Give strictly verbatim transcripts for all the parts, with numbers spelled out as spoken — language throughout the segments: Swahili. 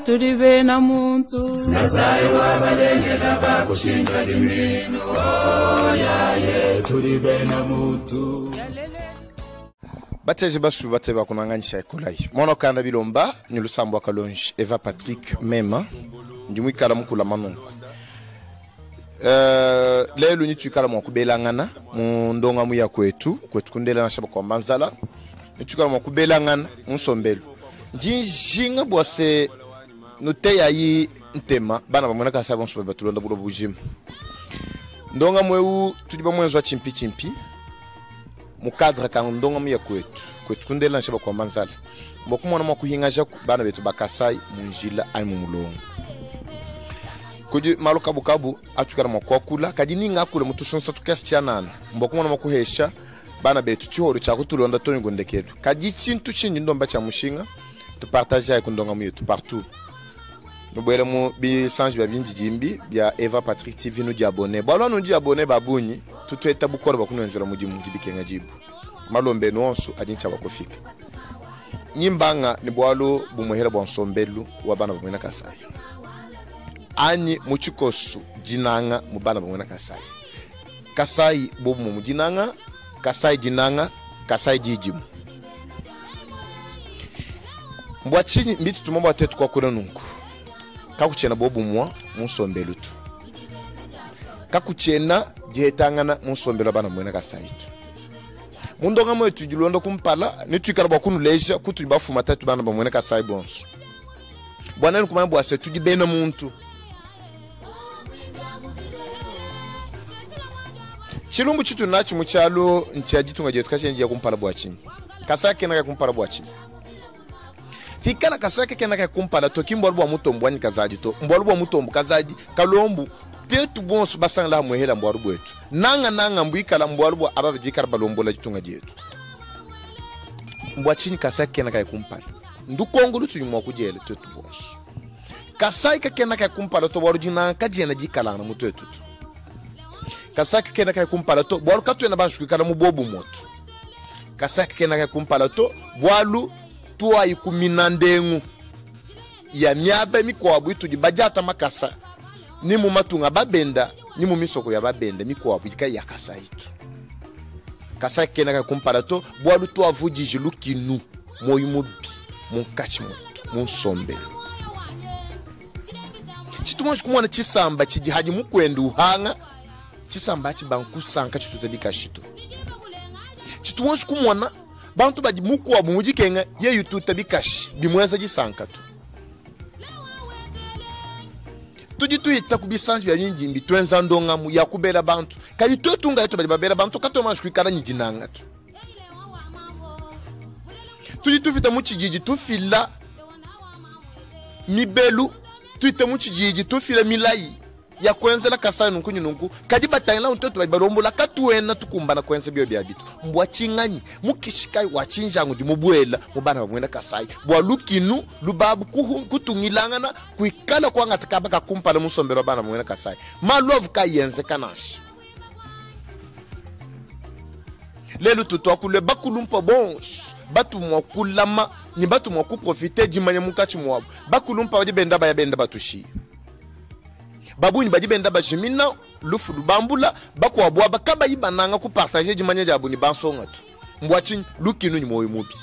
tulibe na muntu Kasai wabalengela bakushinja limino yaye tulibe na muntu Bateje basu bate bakunanganyisha ekolai mono kanda bilomba ni lusambo akalonji Eva Patrick Mema ndimwikala mukula manonko Uh, lelo ni tukala mwa kubelangana mu ndonga mu ya kwetu kwetu kundela na shaba kwa manzala ni tukala mwa kubelangana mu sombelo njinjinga bwase nuteya yi ntema bana bamwana ka sabon so batulonda bulo bujim ndonga mweu tudiba mwenzo wa chimpi chimpi mu cadre ka ndonga mu ya kwetu kwetu kundela na shaba kwa manzala mbokumwana mwa kuhingaja bana betu bakasai mu njila ai mu mulongo kuji maluka bukabu atukara mwakwakula kadi ninga akule mutushonsa tukasichana mbokuma namakuhesha bana betu chihoro cha kutulonda toni gondekelo kadi chintu chinyi ndomba cha mushinga tu partager avec ndonga muyetu partout nobwele mu bi sanji bya binji jimbi bya Eva Patrick T V no di abonner balo no di abonner babunyi tutweta bukoro bakunenzera mu jimu jibikenga jibu malombe nonso adincha bakofika nyimbanga ni bwalo bumuhera bwansombelu wabana bamwena kasai ani muchikosu jinanga mubana bamwena kasai kasai bobu mu jinanga kasai jinanga kasai jijimu mbwachini mbitu tumomba watetu kwa kura nungu kakuchena bobu mwa musombelu tu kakuchena jihetangana musombelu bana bamwena kasai tu mundonga mwe tujilondo kumpala nitwikala bakunu leja kutu bafu matatu bana bamwena kasai bonso bwana nkumamba wase tujibena muntu chilumbu chitu nachi muchalo nchajitunga jetu kashenji ya kumpala bwachini kasake naka kumpala bwachini fikana kasake kenaka kumpala toki mbwalubu wa mutombu wani kazaji to mbwalubu wa mutombu kazaji kalombu tetu bonsu basang la muhela mbwalubu wetu nanga nanga mbuikala mbwalubu wa ababe jikara balombo la jitunga jetu mbwachini kasake kenaka kumpala ndukongulu tuyumwa kujele tetu bonsu kasake kenaka kumpala to warujina kajena jikala na mutu wetu kasaki kena kai kumpala to bwalu katu ena banshu kala mu bobu moto kasaki kena kai kumpala to bwalu tuwa ikuminandengu ya miabe mikwabu itu jibajata makasa ni mu matunga babenda ni mu misoko ya babenda mikwabu jika ya kasa itu kasaki kena kai kumpala to bwalu tuwa vuji jilukinu moyu mubi munkachi moto munsombe chitumoshi kumwana chisamba chijihaji mukwendu uhanga chisamba chibanku sanka chitutabika shito chituwonshi kumwana bantu baji mukuwa bumujikenga ye yututabika shi bimweza jisanka tu tujituita kubisanji bya nyinjimbi twenza ndonga mu yakubera bantu kali twetunga yetu baji babera bantu kato mashkwikara nyijinanga tu tujitufita mu chijiji tufila mibelu tuite mu chijiji tufila milai ya kwenzela kasai nunku nunku kadi batangila untoto babarombola katuena tukumbana kwenze byo bya bitu mbwa chinganyi mukishikai wachinjangu di mubwela mubana bamwena kasai bwa lukinu lubabu kutungilangana kuikala kwa ngatakaba kakumpala musombero bana bamwena kasai malove kayenze kanashi lelo tutwa kule bakulumpa bons batu mwakulama ni batu mwakuprofite jimanya mukachi mwabu bakulumpa wadi benda baya benda batushi babu ni bajibenda bajimina lufu lubambula bakwa bwa bakaba yibananga ku partager jimanya jabu ni bansonga tu mbwachi lukinu ni moyo mubi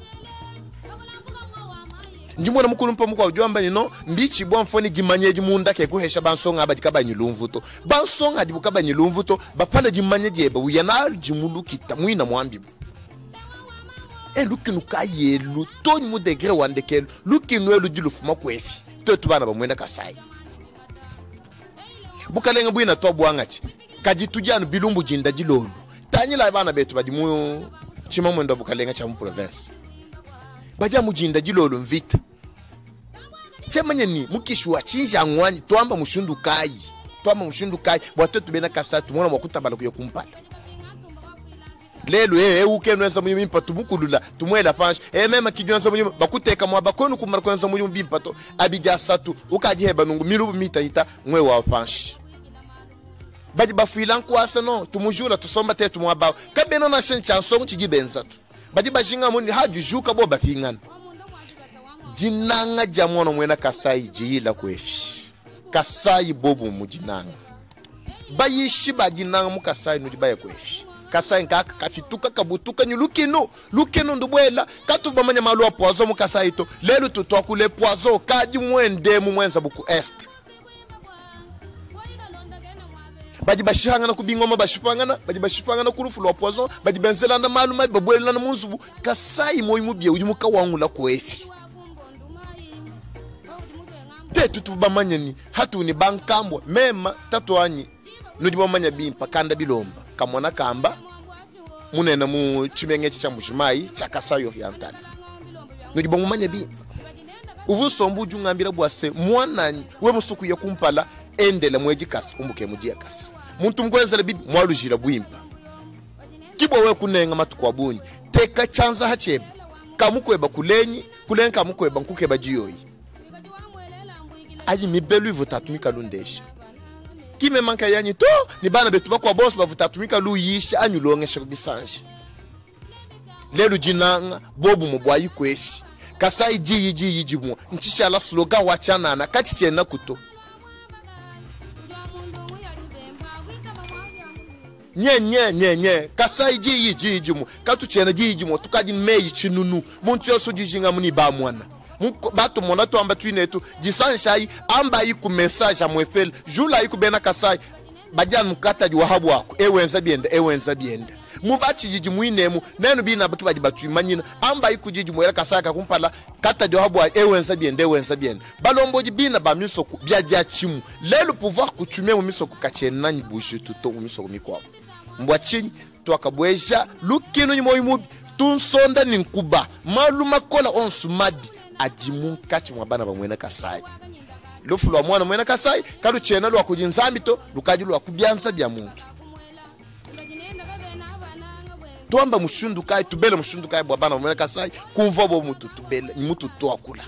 ndimona mukulumpa mukwa ujwamba nino mbichi bwa mfoni jimanya jimunda ke guhesha bansonga abadikaba nyilumvuto bansonga dibukaba nyilumvuto bapala jimanya jeba uyana jimulu kitamwina mwambibu e lukinu kayelu toni mu degré wandekelo lukinu elu dilufuma kwefi tetu bana bamwenda kasai bukalenga bwina to bwangachi kajitujanu bilumbu jinda jilolu tanyila bana betu badimu chimamwe ndo bukalenga cha mu province baja mujinda jilolu mvita chemanye ni mukishwa chinja ngwani twamba mushundu kai twamba mushundu kai bwatotu bena kasatu mwana mwakutabala kuyo kumpala lelo eh ukenwenza munyu mimpa tumukulula tumwela panshi eh mema kijwanza munyu bakuteka mwa bakonu kumara kwenza munyu bimpato abija satu ukajiheba nungu mirubu mita hita mwe wa panshi baji bafuilan kwasa no tumujula tusomba tetu mwabao kabena na shen chanson chijibenza tu baji bajinga muni haju juka bo bafingana jinanga jamono mwena Kasai jila kwefi Kasai bobu mujinanga bayishi ba jinanga mu Kasai nudi baya kwefi Kasai nkaka kafituka kabutuka ni lukino lukino ndubwela katuba manya malu wa poazo mu Kasai to lelu tutwakule poazo kaji mwende mu mwenza buku est baji bashihangana kubingoma bashipangana baji bashipangana kurufu lwa poazo baji benzelana malu mai babwela na munzubu Kasai moyi mubye uji muka wangula kwefi te tutuba manya ni hatu ni bankambwa mema tatu anyi nudiba manya bimpa kanda bilomba kamwana kamba munena mu chimengechi cha mbushimai cha Kasayo yantani nudiba mumanya bi uvusombu jungambira bwase mwana we musuku ya kumpala endele mweji kasi kumbuke mujia kasi muntu mkwenzele bibi mwalujira bwimpa kibo we kunenga matuko abunyi teka chanza hachebe kamukweba kulenyi kulenga kamukweba nkukeba jiyoyi ayi mibelu ivo tatumika lundesha kime manka yanyi to ni bana betu bakwa boss bavutatumika lu yisha anyulongesha kubisanje lelu jinanga bobu mubwayi kweshi Kasai ji ji yijimu nchisha la slogan wachana na katiche na kuto nye nye nye nye Kasai ji yiji yijimu katuchena ji yijimu tukaji meyi chinunu muntu yosu jijinga muni ba mwana bato mona to amba tuinetu jisanshai amba yiku message amwefel jula yiku bena Kasai bajan mukata ji wahabu wako ewenza bienda ewenza bienda mubachi jiji muinemu nenu bina baki baji batu imanyina amba yiku jiji mwela Kasai kakumpala kata ji wahabu wako ewenza bienda ewenza bienda balombo jibina ba misoku biadia chimu lelu pouvoir kutumia mu misoku kachena ni bushi tuto mu misoku mikwa mbwa chini to akabwesha lukino ni moyimubi tunsonda ni nkuba maluma kola onsu madi ajimu kachi mwabana ba mwena Kasai lufu lwa mwana mwena Kasai kalu chena lwa kujinzambito lukaji lwa kubyanza bya muntu tuamba mushundu kai tubele mushundu kai bwabana mwena Kasai kumva bo mutu tubele mutu twakula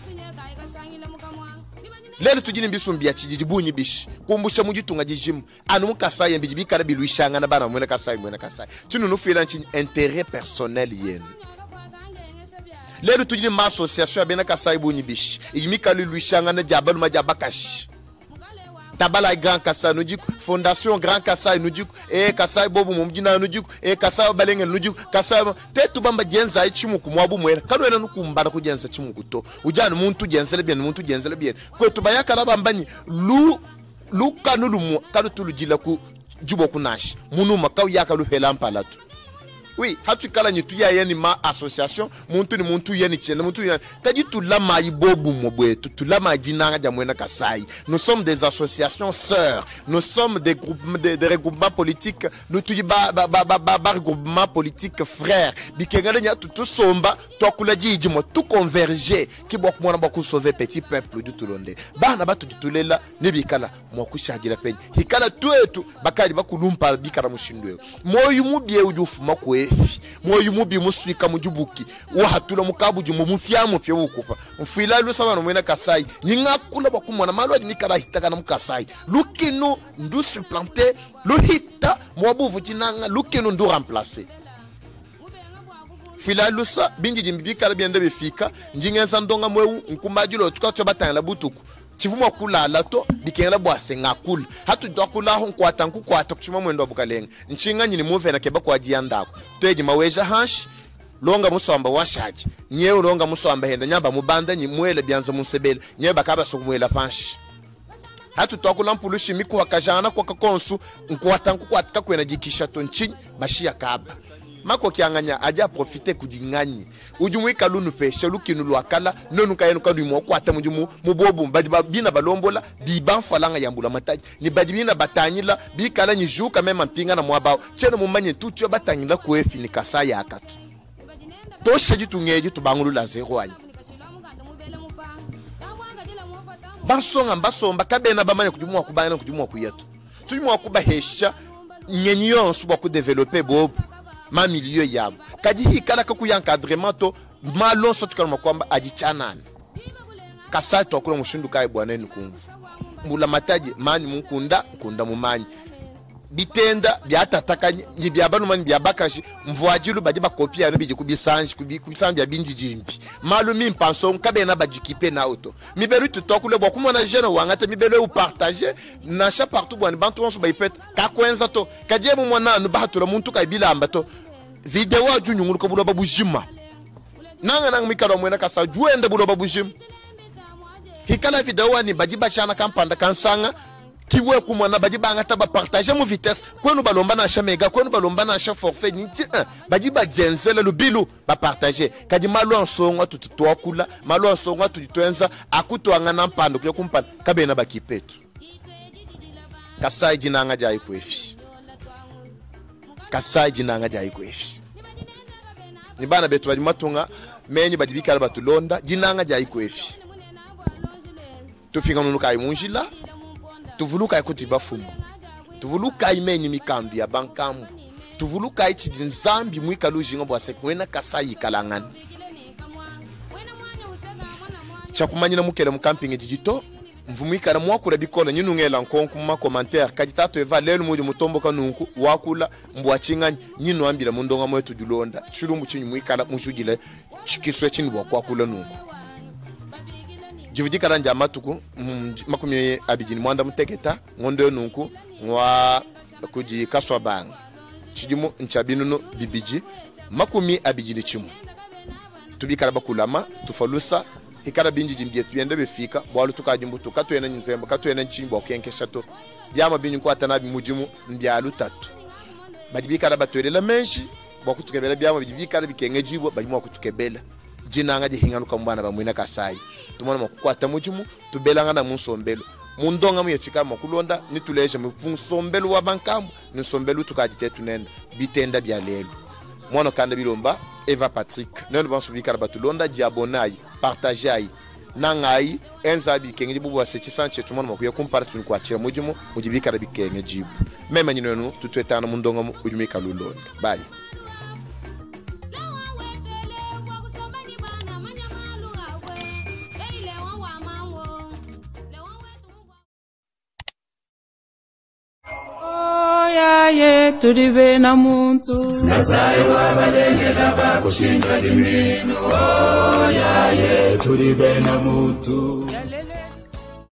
lelo tujini mbisumbia chijibunyi bishi kumbusha mujitunga jijimu anu Kasai mbijibikara biluishanga na bana mwena Kasai mwena Kasai tunu nufila nchi intérêt personnel yenu lelo tujini ma association abena Kasai bunyi bishi igimika luishanga na jabalu majabakashi tabala Grand Kasai nujiku fondation Grand Kasai nujiku eh Kasai bobu mumjina nujiku eh Kasai balenge nujiku Kasai tetu bamba jenza ichimu kumwabu mwera kalwena nukumbara kujenza chimu kuto ujana muntu jenzele bien muntu jenzele bien kwetu bayaka labambanyi lu lu kanulu kalu tulujila ku jubo kunashi munu makau yaka lu helampala tu. Oui, hatu kala nyitu ya yeni ma association, muntu ni muntu yeni chene, muntu yeni, kaji tulama ibobu mwebwe, tulama jinanga jamwena Kasai. Nous sommes des associations sœurs, nous sommes des groupements, des, des regroupements politiques, nous tuji ba, ba, ba, ba, ba, ba regroupements politiques frères. Bikengale nya tutu somba, toi kulaji ijimo, tout converger, ki bok mwana baku sauver petit peuple du Tulonde. Ba na batu tutulela, nebikala, mwaku shajira penye. Hikala tuetu, bakali baku lumpa bikara mushindwe. Moyu mubie ujufu makwe. Moyo mubi muswika mujubuki wahatula mukabuji mumufyamu fye wukupa mfila lu sabana mwena Kasai nyinga kula bakumwana malwa nikara hitaka na mukasai lukino ndu supplanter lu hita mwabuvu jinanga lukino ndu remplacer fila lu sa bingi jimbika biende bifika njingenza ndonga mwewu nkumbajilo tukatwa batanga butuku chivumwa kula lato dikengela bwase ngakula hatu dokula hon kwata nku kwata kuchuma mwendo bukalenga nchinga nyini move na keba kwa jiandako teji maweja hash longa musamba washaji nyewe longa musamba henda nyamba mubanda nyi mwele byanza musebele nyewe bakaba sokumwela panshi hatu tokula mpulushi miku wakajana kwa kakonsu nkwata nku kwata kwena jikisha tonchi bashia kaba mako kianganya aja profite kujinganyi ujumuika lunu peshe lukinu lwakala nonu kayenu kadu mo kwata mujumu mubobu bajiba bina balombola di banfalanga yambula mataji ni bajibina batanyila bikala nyi juka mema mpinga na mwabao cheno mumanye tutyo batanyila kuefi ni Kasai akatu to shaji tungeji tubangulu la zero anyi basonga basomba kabena bamanya kujumu kubana kujumu kuyetu tujumu kubahesha nyenyo suba ku developer bobu ma milieu yamu kaji kala kaku ya encadrement to malo sotu kala kwamba ajichanana Kasai to akula mushindu kai bwana ni kumvu mbula mataji mani mukunda kunda mumanyi bitenda byatataka ni byabanuma ni byabakashi mvuajilu baje bakopia no bije kubisanji kubisambya binji jimpi malumi mpanso nkabe na bajikipe na auto miberu tutokule bwa kumona jeune wangata miberu u partager na cha partout bwa bantu onso baipet ka kwenza to kaje mu mwana no bahatula muntu kabilamba to video aju nyungulu ko bulo babujima nanga nanga mikalo mwena kasa juende bulo babujima hikala video ni bajiba chana kampanda kansanga kiwe kumwana baji banga taba partager mu vitesse kwenu balomba na cha mega kwenu balomba na cha forfait ni ti un baji ba jenzela le bilu ba partager kadi malu nsongo tutu akula malu nsongo tutwenza akuto angana mpando kyo kumpanda kabena bakipetu kasai jinanga jai kwefi kasai jinanga jai kwefi ni bana betu baji matunga menyi baji bikala batulonda jinanga jai kwefi tufika nunuka imunjila tuvuluka ikuti bafumu tuvuluka imeni mikandu ya bankambu tuvuluka iti nzambi mwika luji ngobo asekwena kasayi kalangani chakumanyina mukele mu camping digito mvumika na mwakula bikola nyinu ngela nkonku ma commentaire kaditato eva lelo mudi mutombo kanunku wakula mbwachinga nyinu ambira mundonga mwetu julonda chulumbu chinyu mwikala mujugile chikiswe chinu bwakula nunku jivudi karanja matuku makumi abijini mwanda muteketa ngondo nunku ngwa kuji kaswa bang chijimu nchabinu no bibiji makumi abijini chimu tubikara bakulama tufalusa hikara binji jimbie tuyende befika bwalu tukajimbu tukatwena nyinzemba katwena nchimbo kenkesha to byama binyu kwa tanabi mujimu mbyalu tatu bajibikara batwelela menshi bwakutukebela byama bijibikara bikengejibo bajimwa kutukebela jinanga jihinganuka mbana bamwina kasai tumona makukwata mujimu tubelanga na munsombelo mundonga mu yechika makulonda nituleje mu funsombelo wa bankambu nsombelo tukajite tunenda bitenda bya lelo mwana kanda bilomba Eva Patrick neno banso bikara batulonda diabonai partageai nangai enzabi kengi bubu asechi sanche tumona makuya kumparatu kwa chira mujimu mujibikara bikenge jibu mema nyinonu tutwetana mundonga mu ujumika lulonda bye. Ye turibe na muntu Nasai wabalengela bakushinja dimino. Oh ya ye turibe na muntu.